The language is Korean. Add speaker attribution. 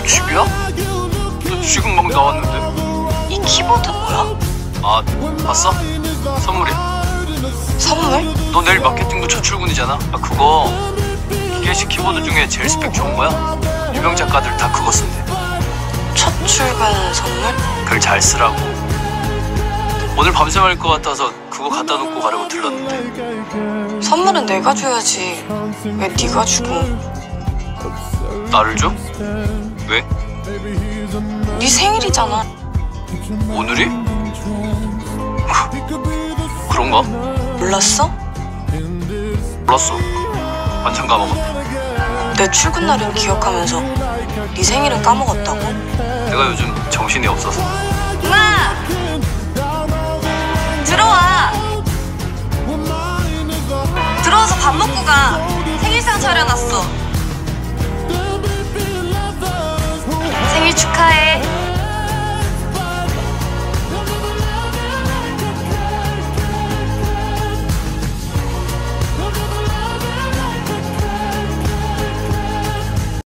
Speaker 1: 집이야? 너 지금 막 나왔는데.
Speaker 2: 이 키보드 뭐야?
Speaker 1: 아, 봤어? 선물이야.
Speaker 2: 선물?
Speaker 1: 너 내일 마케팅부 첫 출근이잖아. 아, 그거 기계식 키보드 중에 제일 스펙 좋은 거야. 유명 작가들 다 그거 쓴대.
Speaker 2: 첫 출근 선물?
Speaker 1: 글 잘 쓰라고. 오늘 밤새 말 것 같아서 그거 갖다 놓고 가려고 들렀는데.
Speaker 2: 선물은 내가 줘야지. 왜 네가 주고?
Speaker 1: 나를 줘? 왜?
Speaker 2: 네 생일이잖아.
Speaker 1: 오늘이? 그런가?
Speaker 2: 몰랐어?
Speaker 1: 몰랐어. 완전 까먹었네.
Speaker 2: 내 출근 날은 기억하면서 네 생일은 까먹었다고?
Speaker 1: 내가 요즘 정신이 없어서.
Speaker 2: 엄마! 들어와! 들어와서 밥 먹고 가. 생일상 차려놨어.